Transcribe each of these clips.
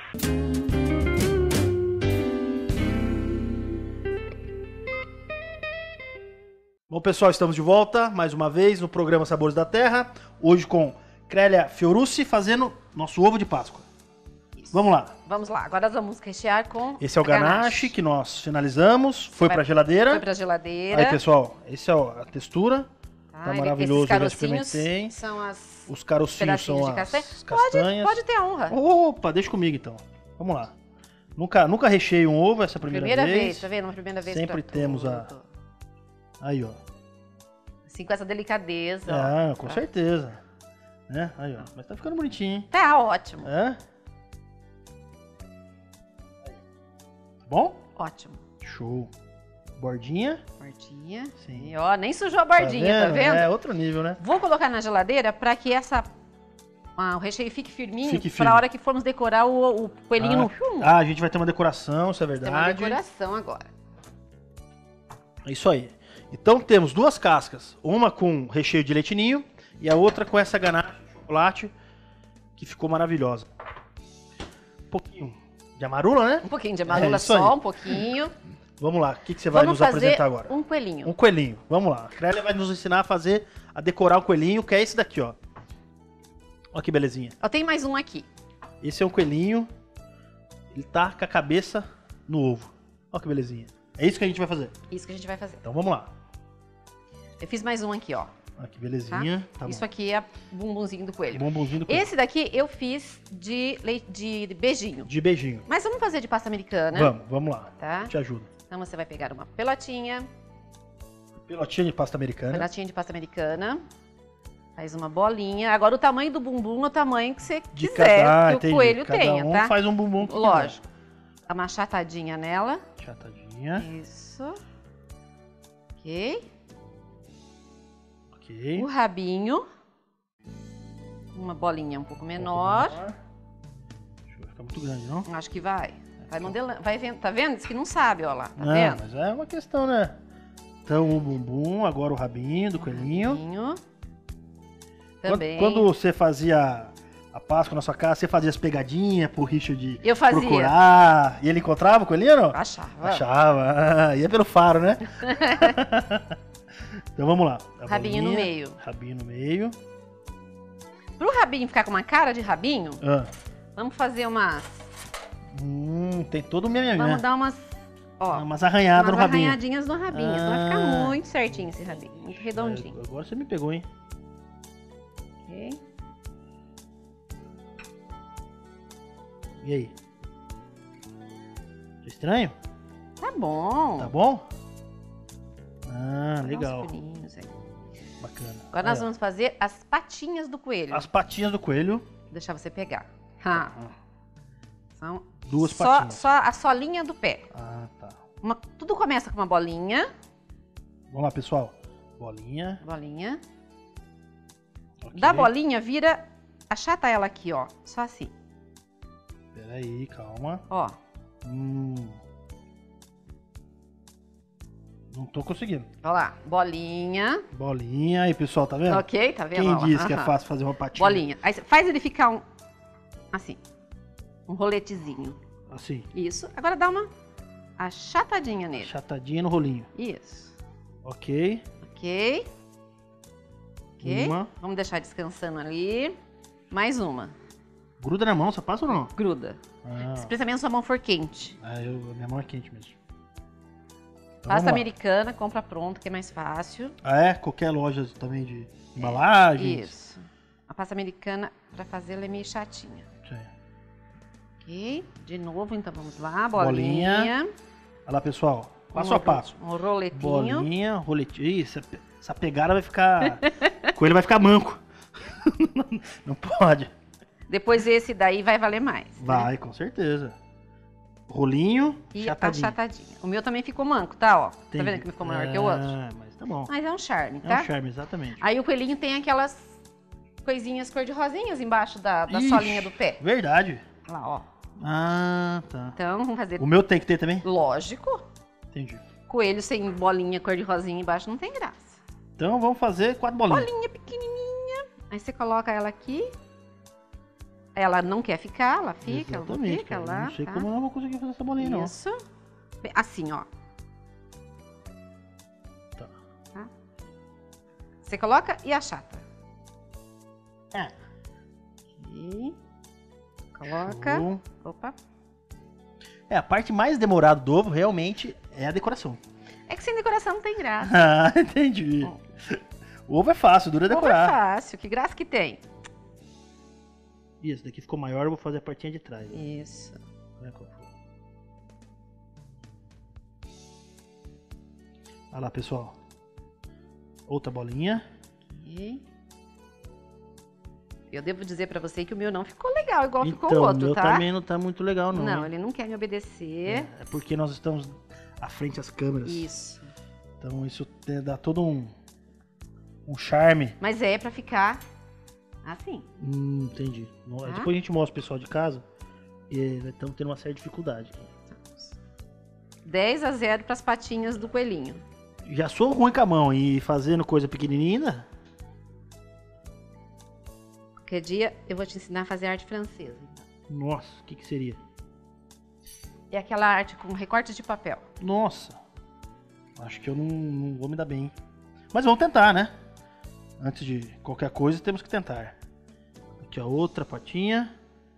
Bom, pessoal, estamos de volta mais uma vez no programa Sabores da Terra. Hoje com Crélia Fiorucci fazendo nosso ovo de Páscoa. Isso. Vamos lá. Vamos lá. Agora nós vamos rechear com esse é o ganache que nós finalizamos. Foi para a geladeira. Foi para a geladeira. Aí, pessoal, essa é a textura. Tá maravilhoso. Esses carocinhos são os carocinhos são as castanhas. Pode ter a honra. Opa, deixa comigo então. Vamos lá. Nunca recheei um ovo, essa primeira vez. Tá vendo? Uma primeira vez. Sempre temos a... Aí, ó. Assim, com essa delicadeza. Ah, com certeza. Né? Aí, ó. Mas tá ficando bonitinho, hein? Tá ótimo. É? Bom? Ótimo. Show. Bordinha. Bordinha. Sim. E, ó, nem sujou a bordinha, tá vendo? É outro nível, né? Vou colocar na geladeira pra que o recheio fique firminho. Fique firme. Pra hora que formos decorar o coelhinho no filme. Ah, a gente vai ter uma decoração, isso é verdade. Tem uma decoração agora. É isso aí. Então temos duas cascas, uma com recheio de leite ninho e a outra com essa ganache de chocolate que ficou maravilhosa. Um pouquinho de amarula, né? Um pouquinho de amarula só, um pouquinho. Vamos lá, o que você vai nos apresentar agora? Um coelhinho. Um coelhinho, vamos lá. A Crélia vai nos ensinar a decorar o coelhinho, que é esse daqui, ó. Olha que belezinha. Eu tenho mais um aqui. Esse é um coelhinho, ele tá com a cabeça no ovo. Olha que belezinha. É isso que a gente vai fazer? Isso que a gente vai fazer. Então vamos lá. Eu fiz mais um aqui, ó. Ah, que belezinha. Tá isso aqui é bumbumzinho do coelho. Bumbumzinho do coelho. Esse daqui eu fiz de beijinho. De beijinho. Mas vamos fazer de pasta americana. Vamos lá. Tá? Te ajudo. Então você vai pegar uma pelotinha. Pelotinha de pasta americana. Pelotinha de pasta americana. Faz uma bolinha. Agora o tamanho do bumbum é o tamanho que você quiser que o coelho tenha, tá? Faz um bumbum que lógico. Dá uma achatadinha nela. Achatadinha. Isso. Ok. Ok. O rabinho. Uma bolinha um pouco menor. Vai ficar muito grande, não? Acho que vai. Vai modelando. Vai vendo. Tá vendo? Diz que não sabe, ó lá. Tá não, vendo? Mas é uma questão, né? Então o bumbum, agora o rabinho do coelhinho. Rabinho. Também. Quando você fazia a Páscoa na sua casa, você fazia as pegadinhas pro Richard eu fazia. Procurar. E ele encontrava o coelhinho ou não? Achava. Achava. Ia pelo faro, né? Então vamos lá. Rabinho no meio. Rabinho no meio. Pro rabinho ficar com uma cara de rabinho, vamos fazer umas... tem todo o meu. Vamos dar umas... Ó, umas arranhadas no rabinho. Umas arranhadinhas no rabinho. Então vai ficar muito certinho esse rabinho. Muito redondinho. Agora você me pegou, hein? Ok. E aí? Tá estranho? Tá bom. Tá bom? Ah, legal. Bacana. Agora nós vamos fazer as patinhas do coelho. As patinhas do coelho. Vou deixar você pegar. São duas patinhas. Só a solinha do pé. Ah, tá. Tudo começa com uma bolinha. Vamos lá, pessoal. Bolinha. Bolinha. Okay. Da bolinha, achata ela aqui, ó. Só assim. Peraí, calma. Ó. Não tô conseguindo. Olha lá, bolinha. Bolinha. Aí, pessoal, tá vendo? Ok, tá vendo? Quem disse que é fácil fazer uma patinha? Bolinha. Aí você faz ele ficar assim. Um roletezinho. Assim. Isso. Agora dá uma achatadinha nele. Achatadinha no rolinho. Isso. Ok. Ok. Ok. Uma. Vamos deixar descansando ali. Mais uma. Gruda na mão, você passa ou não? Gruda. Especialmente se a sua mão for quente. Minha mão é quente mesmo. Então, pasta americana, compra pronto, que é mais fácil. Ah, é? Qualquer loja também de embalagem? Isso. A pasta americana, pra fazer, ela é meio chatinha. Sim. Ok. De novo, então vamos lá. Bolinha. Olha lá, pessoal. Passo a passo. Um roletinho. Bolinha, roletinho. Ih, essa pegada vai ficar... O coelho vai ficar manco. Não pode. Depois esse daí vai valer mais. Vai, né? Com certeza. Rolinho e achatadinho. Achatadinho. O meu também ficou manco, tá? Ó. Entendi. Tá vendo que ficou maior que o outro? Mas tá bom. Mas é um charme, tá? É um charme, exatamente. Aí o coelhinho tem aquelas coisinhas cor-de-rosinhas embaixo da solinha do pé. Verdade. Lá, ó. Ah, tá. Então, vamos fazer... O meu tem que ter também? Lógico. Entendi. Coelho sem bolinha cor-de-rosinha embaixo não tem graça. Então, vamos fazer 4 bolinhas. Bolinha pequenininha. Aí você coloca ela aqui. ela não quer ficar, ela fica, ela não Exatamente, fica cara. lá. Não sei tá? como eu não vou conseguir fazer essa bolinha, não. Isso. Assim, ó. Tá. Tá? Você coloca e achata. E coloca. Show. Opa. A parte mais demorada do ovo realmente é a decoração. É que sem decoração não tem graça. Ah, entendi. O ovo é fácil, dura decorar. Ovo é fácil, que graça que tem. E esse daqui ficou maior, eu vou fazer a partinha de trás. Isso. Olha qual foi. Olha lá, pessoal. Outra bolinha. E eu devo dizer pra você que o meu não ficou legal, igual ficou o Então, outro, o meu tá? também não tá muito legal, não. Não, ele não quer me obedecer. É porque nós estamos à frente às câmeras. Isso. Então isso dá todo um charme. Mas é pra ficar assim. Entendi. Tá? Depois a gente mostra o pessoal de casa. E estamos tendo uma certa dificuldade aqui. 10-0 pras patinhas do coelhinho. Já sou ruim com a mão e fazendo coisa pequenininha. Qualquer dia eu vou te ensinar a fazer arte francesa. Nossa, o que seria? É aquela arte com recorte de papel. Nossa. Acho que eu não vou me dar bem. Mas vamos tentar, né? Antes de qualquer coisa, temos que tentar. Aqui a outra patinha.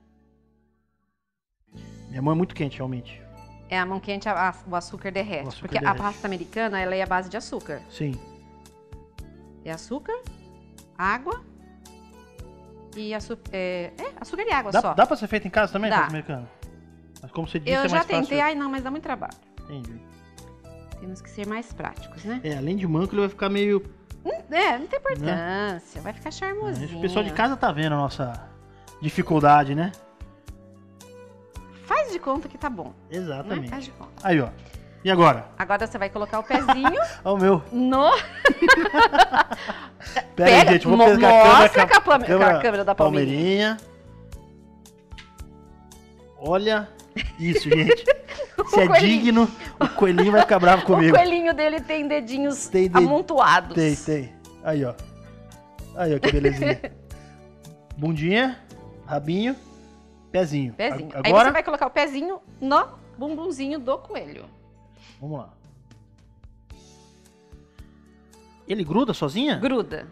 Minha mão é muito quente, realmente. É, a mão quente, o açúcar derrete. O açúcar porque derrete. a pasta americana, ela é a base de açúcar. Sim. É açúcar, água e açúcar. Açúcar e água Dá, só. dá pra ser feito em casa também, Dá. pasta americana? Mas como você disse, Eu é já mais tentei, fácil. ai não, mas dá muito trabalho. Entendi. Temos que ser mais práticos, né? Além de manco, ele vai ficar meio... Não tem importância. Vai ficar charmosinho. O pessoal de casa tá vendo a nossa dificuldade, né? Faz de conta que tá bom. Exatamente. Né? Faz de conta. Aí, ó. E agora? Agora você vai colocar o pezinho Ó o meu. no... Pera aí, gente. Vou pegar mostra com a câmera da Palmeirinha. Olha isso, gente. Se é digno, o coelhinho vai ficar bravo comigo. O coelhinho dele tem dedinhos amontoados. Tem. Aí, ó. Aí, ó, que belezinha. Bundinha, rabinho, pezinho. Pezinho. Agora, aí você vai colocar o pezinho no bumbumzinho do coelho. Vamos lá. Ele gruda sozinha? Gruda.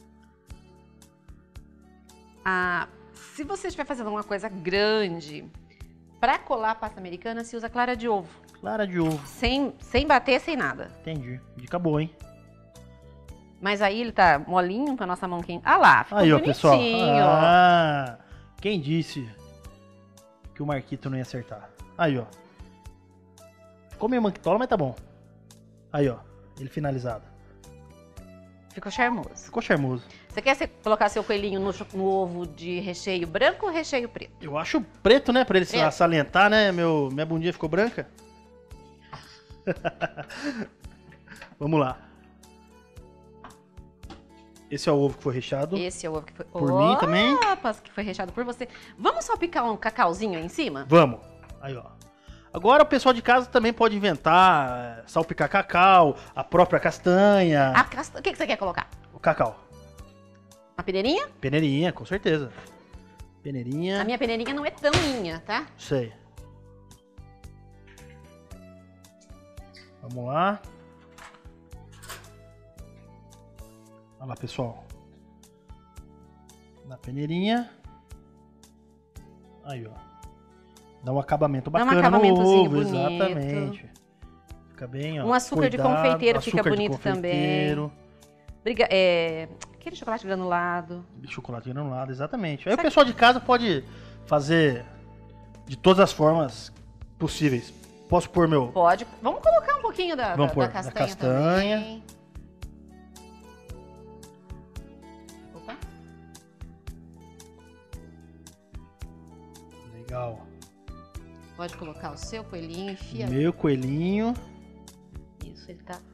Se você estiver fazendo uma coisa grande, pra colar a pasta americana, se usa clara de ovo. Clara de ovo. Sem bater, sem nada. Entendi. Dica boa, hein? Mas aí ele tá molinho pra nossa mão quente. Ah lá, ficou Aí, ó, bonitinho. pessoal. Quem disse que o Marquito não ia acertar? Aí, ó. Ficou meio manquitola, mas tá bom. Aí, ó. Ele finalizado. Ficou charmoso. Ficou charmoso. Você quer colocar seu coelhinho no ovo de recheio branco ou recheio preto? Eu acho preto, né? Pra ele Preto. salientar, né? Minha bundinha ficou branca. Vamos lá. Esse é o ovo que foi recheado. Esse é o ovo que foi... Por mim também. Opa, que foi recheado por você. Vamos salpicar um cacauzinho aí em cima? Vamos. Aí, ó. Agora o pessoal de casa também pode inventar salpicar cacau, a própria castanha. O que você quer colocar? O cacau. Uma peneirinha? Peneirinha, com certeza. Peneirinha. A minha peneirinha não é tão minha, tá? Sei. Vamos lá. Olha lá, pessoal. Na peneirinha. Aí, ó. Dá um acabamento Dá um bacana acabamentozinho no ovo, bonito. exatamente. Fica bem, ó. Um açúcar de confeiteiro fica bonito confeiteiro. Aquele chocolate granulado. Chocolate granulado, exatamente. Aí o pessoal de casa pode fazer de todas as formas possíveis. Posso pôr meu... Pode. Vamos colocar um pouquinho da castanha, castanha. também. Opa. Legal. Pode colocar o seu coelhinho, enfia. Meu coelhinho. Isso, ele tá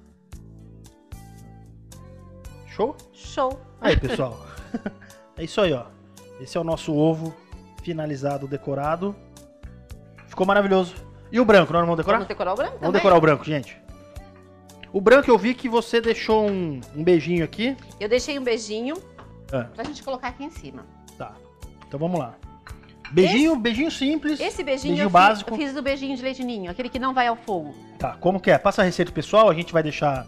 Show? show. Aí, pessoal. É isso aí, ó. Esse é o nosso ovo finalizado, decorado. Ficou maravilhoso. E o branco, nós não vamos decorar? Vamos decorar o branco Vamos também? decorar o branco, gente. O branco eu vi que você deixou um beijinho aqui. Eu deixei um beijinho Ah, pra gente colocar aqui em cima. tá. Então vamos lá. Beijinho simples. Esse beijinho básico. Eu fiz do beijinho de leite ninho, aquele que não vai ao fogo. Tá, como que é? Passa a receita pessoal, a gente vai deixar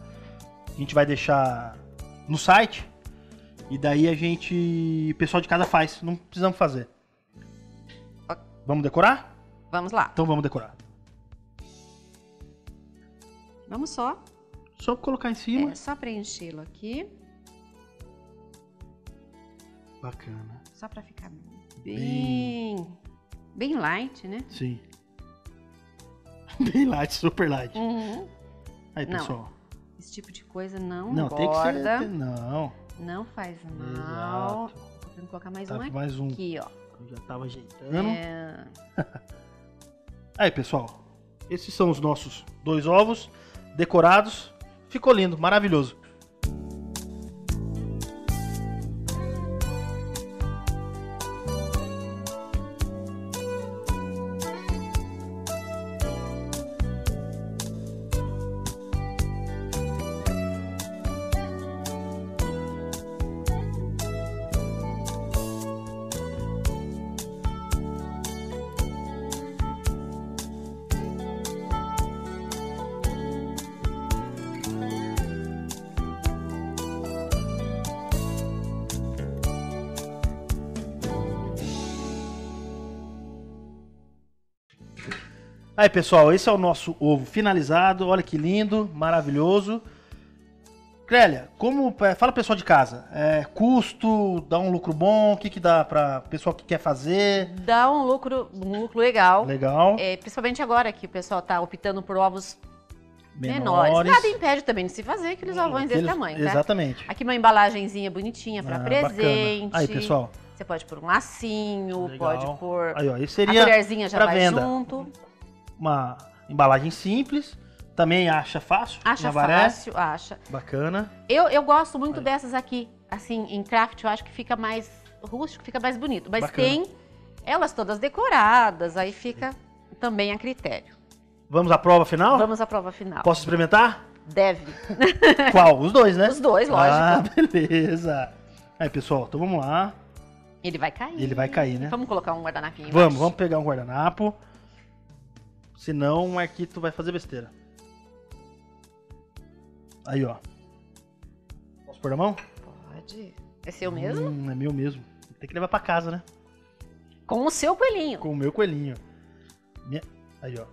no site. E daí o pessoal de casa faz, não precisamos fazer. Vamos decorar? Vamos lá. Então vamos decorar. Vamos só colocar em cima. Só preenchê-lo aqui. Bacana. Só pra ficar bem light, né? Sim. Bem light, super light. Uhum. Aí, pessoal. Esse tipo de coisa não engorda. Tem que ser... Não faz mal. Exato. Tô tentando colocar mais um aqui, ó. Eu já tava ajeitando. Aí, pessoal. Esses são os nossos 2 ovos decorados. Ficou lindo, maravilhoso. Aí, pessoal, esse é o nosso ovo finalizado. Olha que lindo, maravilhoso. Clélia, fala pessoal de casa, custo, dá um lucro bom, o que dá para pessoal que quer fazer? Dá um lucro legal. Legal. Principalmente agora que o pessoal tá optando por ovos menores. Nada impede também de se fazer aqueles ovões desse tamanho, tá? Exatamente. Aqui uma embalagenzinha bonitinha para presente. Bacana. Aí, pessoal. Você pode pôr um lacinho, legal. pode pôr... Aí, ó, isso seria a colherzinha já vai venda. junto. Uma embalagem simples, também acha fácil. Acha fácil, acha. Bacana. Eu gosto muito dessas aqui, assim, em craft, eu acho que fica mais rústico, fica mais bonito. Mas bacana. Tem elas todas decoradas, aí fica também a critério. Vamos à prova final? Vamos à prova final. Posso experimentar? Deve. Qual? Os dois, né? Os dois, lógico. Ah, beleza. Aí, pessoal, então vamos lá. Ele vai cair. Ele vai cair, né? Vamos colocar um guardanapinho embaixo. Vamos pegar um guardanapo. Senão o Marquito vai fazer besteira. Aí, ó. Posso pôr na mão? Pode. É seu mesmo? É meu mesmo. Tem que levar pra casa, né? Com o seu coelhinho. Com o meu coelhinho. Aí, ó.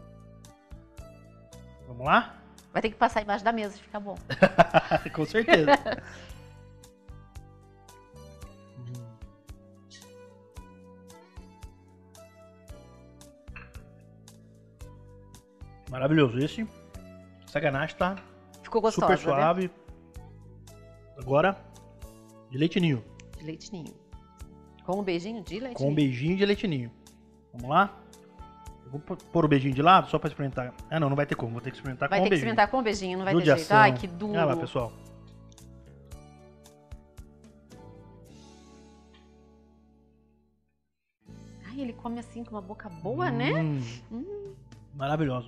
Vamos lá? Vai ter que passar embaixo da mesa, fica bom. Com certeza. Maravilhoso. Essa ganache tá ficou gostosa, super suave. Né? Agora, de leite ninho. De leite ninho. Com um beijinho de leite Com ninho. um beijinho de leite ninho. Vamos lá? Eu vou pôr o beijinho de lado só pra experimentar. Ah, não vai ter como. Vou ter que experimentar com o beijinho. Vai ter que experimentar com o beijinho, não vai ter jeito. Ai, que duro. Olha lá, pessoal. Ai, ele come assim com uma boca boa, né? Maravilhoso.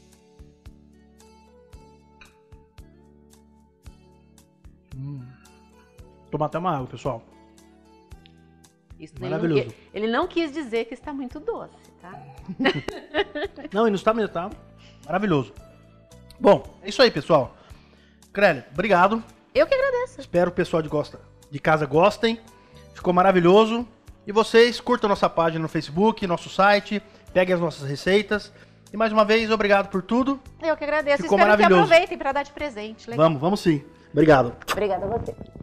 Tomar até uma água, pessoal. Isso maravilhoso. Ele não quis dizer que está muito doce, tá? Não, e não está mesmo, tá? Maravilhoso. Bom, é isso aí, pessoal. Clélia, obrigado. Eu que agradeço. Espero que o pessoal de casa gostem. Ficou maravilhoso. E vocês curtam nossa página no Facebook, nosso site, peguem as nossas receitas. E mais uma vez, obrigado por tudo. Eu que agradeço. Ficou Espero maravilhoso. que aproveitem para dar de presente. Legal. Vamos sim. Obrigado. Obrigada a você.